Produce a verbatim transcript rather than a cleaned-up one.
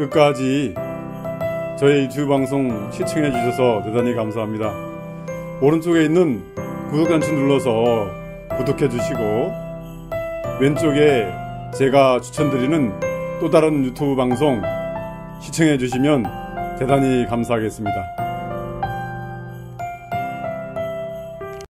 끝까지 저의 유튜브 방송 시청해 주셔서 대단히 감사합니다. 오른쪽에 있는 구독 단추 눌러서 구독해 주시고, 왼쪽에 제가 추천드리는 또 다른 유튜브 방송 시청해 주시면 대단히 감사하겠습니다.